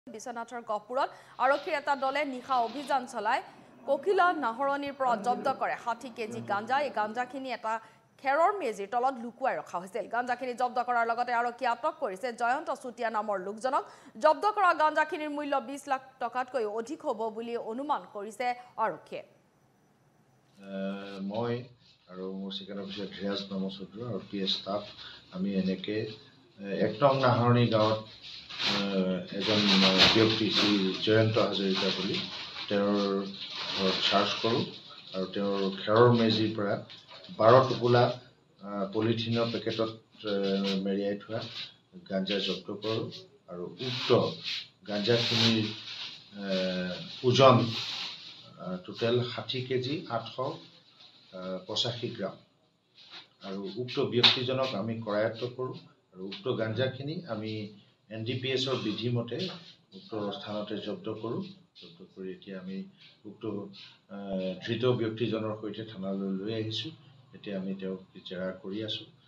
বিশ্বনাথৰ গহপুৰত আৰক্ষীৰ এটা দলে নিশা অভিযান চলায় কোকিলা নাহৰণিৰ পৰা জব্দ কৰে 60 কেজি গাঞ্জা এই গাঞ্জাখিনি এটা খেৰৰ মেজিৰ তলত লুকুৱাই ৰখা হৈছিল গাঞ্জাখিনি জব্দ কৰাৰ লগতে আৰক্ষী আটক কৰিছে জয়ন্ত চুটিয়া নামৰ লোকজনক জব্দ কৰা গাঞ্জাখিনিৰ মূল্য 20 লাখ টকাতকৈ অধিক হ'ব বুলি অনুমান কৰিছে আৰক্ষীয়ে মই আৰু মোৰ চিকেন অফিচাৰ ধীৰাজ নমস্কাৰ আৰু PLUSত আমি এনেকে একটং নাহৰণি গাঁৱত এজন ব্যক্তি শ্ৰী জয়ন্ত হাজৰিকা বুলি তেওঁৰ ঘৰত চাৰ্চ কৰোঁ আৰু তেওঁৰ খেৰৰ মেজিৰ পৰা 12 টোপোলা পলিথিনৰ পেকেটত মেৰিয়াই থোৱা গাঞ্জা জব্দ কৰোঁ আৰু উক্ত গাঞ্জাখিনিৰ ওজন টোটেল 60 কেজি 885 গ্ৰাম আৰু উক্ত ব্যক্তিজনক আমি কৰায়ত্ব কৰোঁ আৰু উক্ত গাঞ্জাখিনি আমি NDPSৰ বিধি মতে উক্ত স্থানতে জব্দ কৰোঁ জব্দ কৰি এতিয়া আমি উক্ত ধৃত ব্যক্তিজনৰ সৈতে থানালৈ লৈ আহিছোঁ এতিয়া আমি তেওঁক জেৰা কৰি আছোঁ